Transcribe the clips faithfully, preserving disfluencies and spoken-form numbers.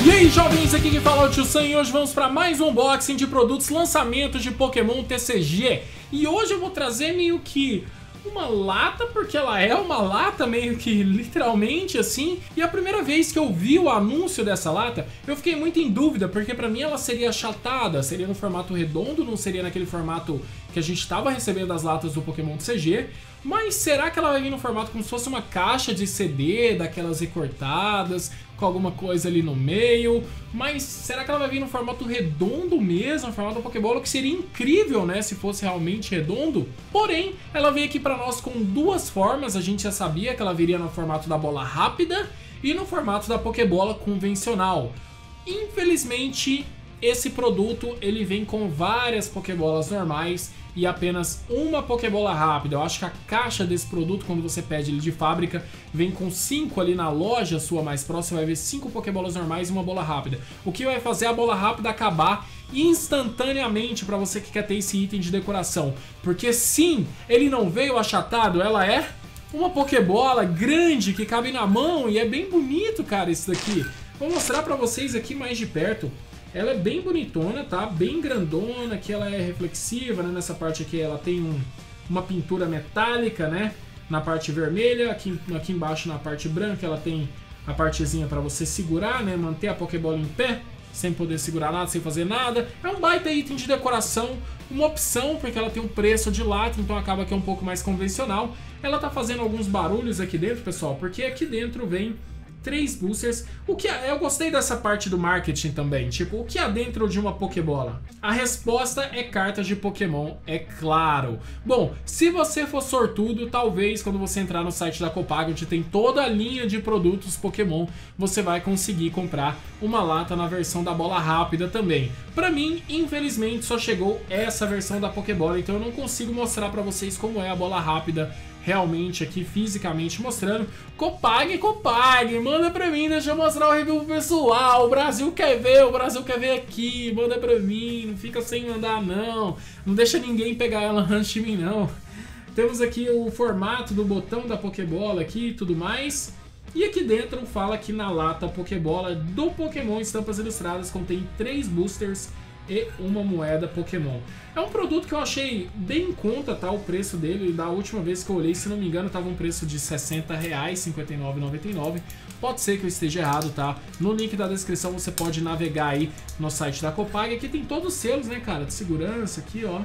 E aí, jovens, aqui quem fala é o Tio Sam e hoje vamos para mais um unboxing de produtos lançamentos de Pokémon T C G. E hoje eu vou trazer meio que uma lata, porque ela é uma lata meio que literalmente assim. E a primeira vez que eu vi o anúncio dessa lata, eu fiquei muito em dúvida, porque pra mim ela seria achatada, seria no formato redondo, não seria naquele formato que a gente estava recebendo das latas do Pokémon T C G. Mas será que ela vai vir no formato como se fosse uma caixa de C D, daquelas recortadas, com alguma coisa ali no meio? Mas será que ela vai vir no formato redondo mesmo, no formato do Pokébola, que seria incrível, né, se fosse realmente redondo? Porém, ela veio aqui pra nós com duas formas. A gente já sabia que ela viria no formato da bola rápida e no formato da Pokébola convencional. Infelizmente, esse produto ele vem com várias Pokébolas normais e apenas uma Pokébola rápida. Eu acho que a caixa desse produto, quando você pede ele de fábrica, vem com cinco ali na loja sua mais próxima. Você vai ver cinco Pokébolas normais e uma bola rápida. O que vai fazer a bola rápida acabar instantaneamente para você que quer ter esse item de decoração. Porque sim, ele não veio achatado, ela é uma Pokébola grande que cabe na mão e é bem bonito, cara, isso daqui. Vou mostrar para vocês aqui mais de perto. Ela é bem bonitona, tá? Bem grandona, que ela é reflexiva, né? Nessa parte aqui ela tem um, uma pintura metálica, né? Na parte vermelha, aqui, aqui embaixo na parte branca ela tem a partezinha para você segurar, né? Manter a Pokébola em pé, sem poder segurar nada, sem fazer nada. É um baita item de decoração, uma opção, porque ela tem um preço de lata, então acaba que é um pouco mais convencional. Ela tá fazendo alguns barulhos aqui dentro, pessoal, porque aqui dentro vem três boosters. O que eu gostei dessa parte do marketing também, tipo, o que há dentro de uma Pokébola? A resposta é cartas de Pokémon, é claro. Bom, se você for sortudo, talvez quando você entrar no site da Copag, onde tem toda a linha de produtos Pokémon, você vai conseguir comprar uma lata na versão da bola rápida também. Pra mim, infelizmente, só chegou essa versão da Pokébola, então eu não consigo mostrar pra vocês como é a bola rápida realmente aqui, fisicamente mostrando. Copag, Copag, manda pra mim, deixa eu mostrar o review pro pessoal. O Brasil quer ver, o Brasil quer ver aqui, manda pra mim, não fica sem mandar não. Não deixa ninguém pegar ela antes de mim não. Temos aqui o formato do botão da Pokébola aqui e tudo mais. E aqui dentro fala que na lata Pokébola do Pokémon Estampas Ilustradas contém três boosters e uma moeda Pokémon. É um produto que eu achei bem em conta, tá? O preço dele, da última vez que eu olhei, se não me engano, tava um preço de sessenta reais, cinquenta e nove reais e noventa e nove centavos. Pode ser que eu esteja errado, tá? No link da descrição você pode navegar aí no site da Copag. Aqui tem todos os selos, né, cara? De segurança aqui, ó.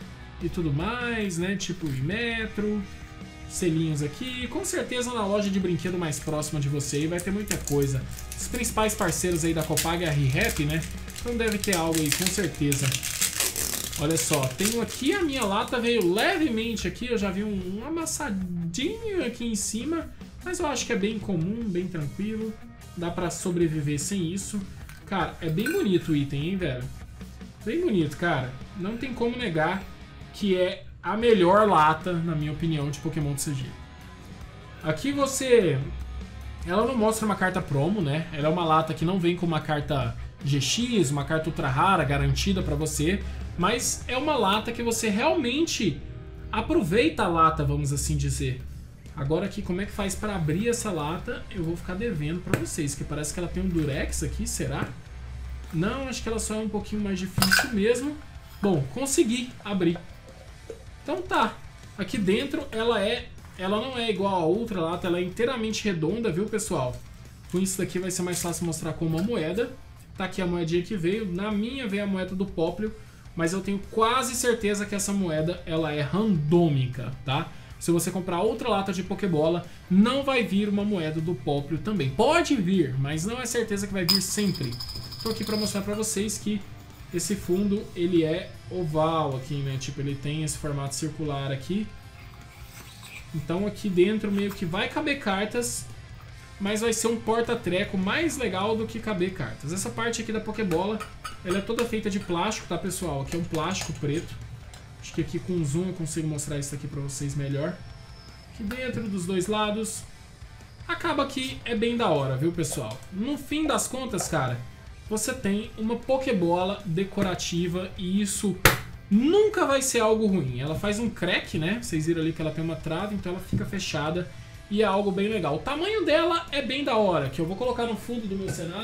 E tudo mais, né? Tipo Metro, selinhos aqui. Com certeza na loja de brinquedo mais próxima de você aí vai ter muita coisa. Os principais parceiros aí da Copag é a ReHap, né? Então deve ter algo aí, com certeza. Olha só, tenho aqui a minha lata, veio levemente aqui, eu já vi um, um amassadinho aqui em cima, mas eu acho que é bem comum, bem tranquilo, dá pra sobreviver sem isso. Cara, é bem bonito o item, hein, velho? Bem bonito, cara. Não tem como negar que é a melhor lata, na minha opinião, de Pokémon T C G. Aqui você... Ela não mostra uma carta promo, né? Ela é uma lata que não vem com uma carta G X, uma carta ultra rara, garantida pra você, mas é uma lata que você realmente aproveita a lata, vamos assim dizer. Agora aqui, como é que faz para abrir essa lata, eu vou ficar devendo pra vocês, que parece que ela tem um durex aqui, será? Não, acho que ela só é um pouquinho mais difícil mesmo. Bom, consegui abrir. Então tá, aqui dentro ela é, ela não é igual a outra lata, ela é inteiramente redonda, viu, pessoal? Com isso daqui vai ser mais fácil mostrar com uma moeda. Tá aqui a moedinha que veio, na minha veio a moeda do Popplio, mas eu tenho quase certeza que essa moeda ela é randômica, tá? Se você comprar outra lata de Pokébola, não vai vir uma moeda do Popplio também. Pode vir, mas não é certeza que vai vir sempre. Tô aqui para mostrar para vocês que esse fundo ele é oval aqui, né? Tipo, ele tem esse formato circular aqui. Então aqui dentro meio que vai caber cartas, mas vai ser um porta-treco mais legal do que caber cartas. Essa parte aqui da Pokébola, ela é toda feita de plástico, tá, pessoal? Aqui é um plástico preto. Acho que aqui com zoom eu consigo mostrar isso aqui pra vocês melhor. Aqui dentro dos dois lados. Acaba que é bem da hora, viu, pessoal? No fim das contas, cara, você tem uma Pokébola decorativa e isso nunca vai ser algo ruim. Ela faz um crack, né? Vocês viram ali que ela tem uma trava, então ela fica fechada. E é algo bem legal. O tamanho dela é bem da hora, que eu vou colocar no fundo do meu cenário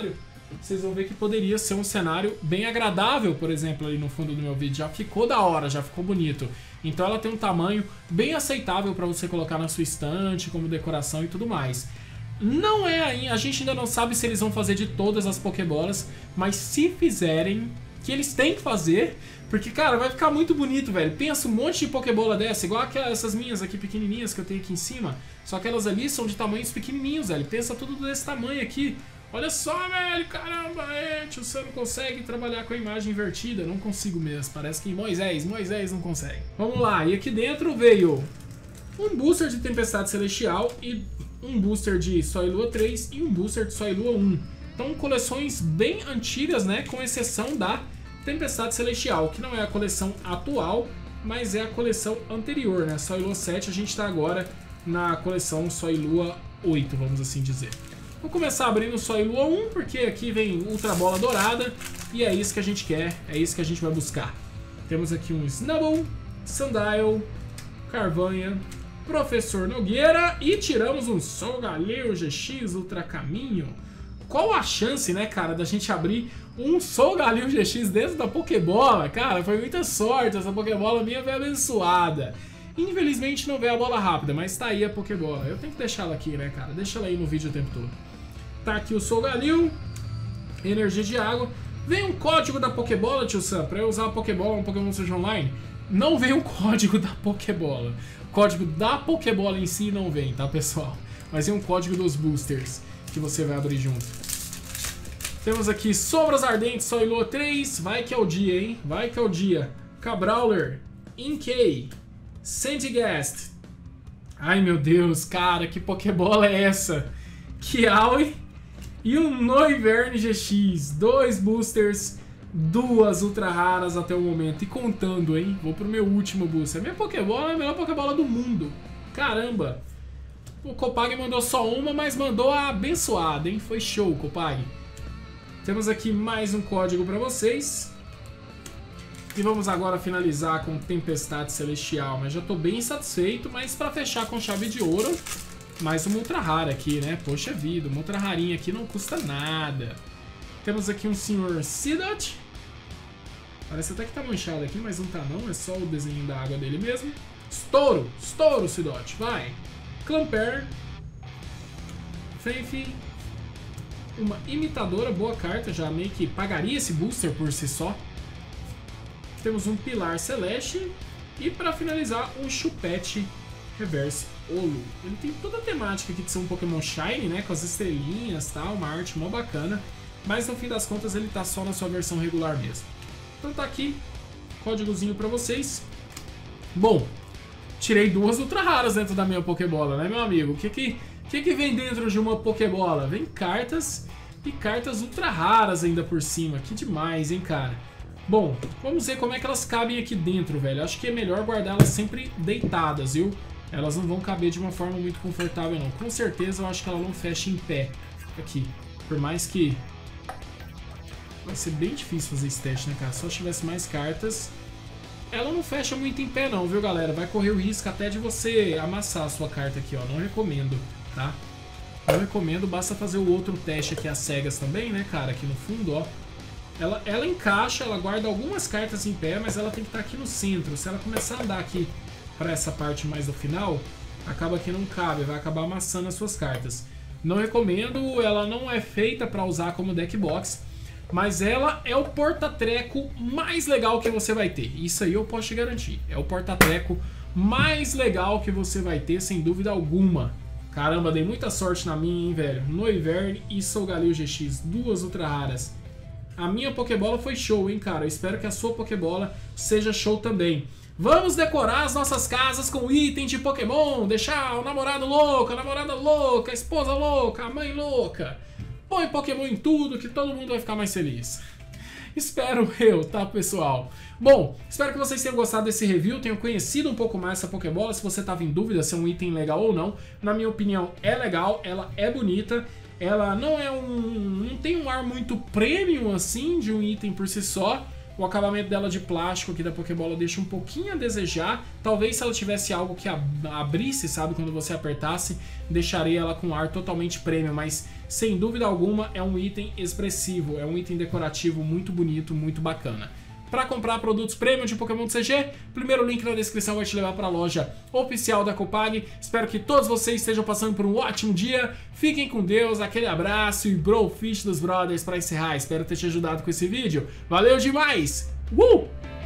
vocês vão ver que poderia ser um cenário bem agradável, por exemplo, ali no fundo do meu vídeo. Já ficou da hora, já ficou bonito. Então ela tem um tamanho bem aceitável para você colocar na sua estante, como decoração e tudo mais. Não é aí, a gente ainda não sabe se eles vão fazer de todas as Pokébolas, mas se fizerem, que eles têm que fazer, porque, cara, vai ficar muito bonito, velho. Pensa um monte de Pokébola dessa, igual aquelas, essas minhas aqui pequenininhas que eu tenho aqui em cima, só que elas ali são de tamanhos pequenininhos, velho. Pensa tudo desse tamanho aqui. Olha só, velho, caramba, é, tio Sam não consegue trabalhar com a imagem invertida, não consigo mesmo, parece que Moisés, Moisés não consegue. Vamos lá, e aqui dentro veio um booster de Tempestade Celestial e um booster de Sol e Lua três e um booster de Sol e Lua um. Então coleções bem antigas, né, com exceção da Tempestade Celestial, que não é a coleção atual, mas é a coleção anterior, né, Sol e Lua sete, a gente está agora na coleção Sol e Lua oito, vamos assim dizer. Vou começar abrindo Sol e Lua um, porque aqui vem Ultra Bola Dourada, e é isso que a gente quer, é isso que a gente vai buscar. Temos aqui um Snubbull, Sandile, Carvanha, Professor Nogueira e tiramos um Solgaleo G X Ultra Caminho. Qual a chance, né, cara, da gente abrir um Solgaleo G X dentro da Pokébola? Cara, foi muita sorte, essa Pokébola minha foi abençoada. Infelizmente não veio a bola rápida, mas tá aí a Pokébola. Eu tenho que deixar ela aqui, né, cara? Deixa ela aí no vídeo o tempo todo. Tá aqui o Solgaleo, energia de água. Vem um código da Pokébola, tio Sam, pra eu usar a Pokébola no Pokémon Sword Online. Não vem um código da Pokébola. O código da Pokébola em si não vem, tá, pessoal? Mas vem um código dos boosters que você vai abrir junto. Temos aqui Sombras Ardentes, Sol e Lua três. Vai que é o dia, hein? Vai que é o dia. Cabrawler, Inkay, Sandygast. Ai, meu Deus, cara, que Pokébola é essa? Kiawe e um Noivern G X. Dois boosters, duas ultra raras até o momento. E contando, hein? Vou pro meu último booster. Minha Pokébola é a melhor Pokébola do mundo. Caramba. O Copag mandou só uma, mas mandou a abençoada, hein? Foi show, Copag. Temos aqui mais um código pra vocês. E vamos agora finalizar com Tempestade Celestial. Mas já tô bem satisfeito, mas pra fechar com chave de ouro, mais uma ultra rara aqui, né? Poxa vida, uma ultra rarinha aqui não custa nada. Temos aqui um senhor Seedot. Parece até que tá manchado aqui, mas não tá não. É só o desenho da água dele mesmo. Estouro, estouro Seedot, vai. Clamperl. Faith. Uma imitadora, boa carta, já meio que pagaria esse booster por si só. Temos um Pilar Celeste e para finalizar um Chupette Reverse Olo. Ele tem toda a temática aqui de ser um Pokémon Shiny, né, com as estrelinhas e tal, uma arte mó bacana, mas no fim das contas ele tá só na sua versão regular mesmo. Então tá aqui, códigozinho para vocês. Bom, tirei duas ultra raras dentro da minha Pokébola, né, meu amigo? O que que, que que vem dentro de uma Pokébola? Vem cartas e cartas ultra raras ainda por cima, que demais, hein, cara? Bom, vamos ver como é que elas cabem aqui dentro, velho. Acho que é melhor guardá-las sempre deitadas, viu? Elas não vão caber de uma forma muito confortável, não. Com certeza eu acho que ela não fecha em pé aqui. Por mais que... vai ser bem difícil fazer esse teste, né, cara? Só se tivesse mais cartas. Ela não fecha muito em pé não, viu, galera? Vai correr o risco até de você amassar a sua carta aqui, ó. Não recomendo, tá? Não recomendo, basta fazer o outro teste aqui, as cegas também, né, cara? Aqui no fundo, ó. Ela, ela encaixa, ela guarda algumas cartas em pé, mas ela tem que estar aqui no centro. Se ela começar a andar aqui para essa parte mais do final, acaba que não cabe, vai acabar amassando as suas cartas. Não recomendo, ela não é feita para usar como deck box, mas ela é o porta-treco mais legal que você vai ter. Isso aí eu posso te garantir. É o porta-treco mais legal que você vai ter, sem dúvida alguma. Caramba, dei muita sorte na minha, hein, velho. Noivern e Solgaleo G X, duas ultra raras. A minha Pokébola foi show, hein, cara? Eu espero que a sua Pokébola seja show também. Vamos decorar as nossas casas com itens de Pokémon. Deixar o namorado louco, a namorada louca, a esposa louca, a mãe louca. Põe Pokémon em tudo que todo mundo vai ficar mais feliz. Espero eu, tá, pessoal? Bom, espero que vocês tenham gostado desse review, tenham conhecido um pouco mais essa Pokébola. Se você estava em dúvida se é um item legal ou não, na minha opinião é legal, ela é bonita. Ela não é um... não tem um ar muito premium assim de um item por si só, O acabamento dela de plástico aqui da Pokébola deixa um pouquinho a desejar. Talvez se ela tivesse algo que abrisse, sabe, quando você apertasse, deixaria ela com ar totalmente premium, mas sem dúvida alguma é um item expressivo, é um item decorativo muito bonito, muito bacana. Para comprar produtos premium de Pokémon T C G, primeiro link na descrição vai te levar para a loja oficial da Copag. Espero que todos vocês estejam passando por um ótimo dia. Fiquem com Deus, aquele abraço e Brofist dos Brothers para encerrar. Espero ter te ajudado com esse vídeo. Valeu demais! Uh!